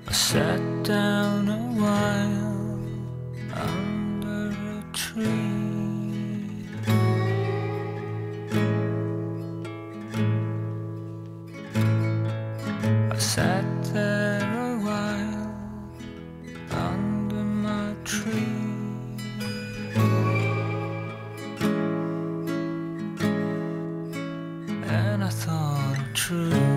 I sat down a while under a tree. I sat there a while under my tree. And I thought it true.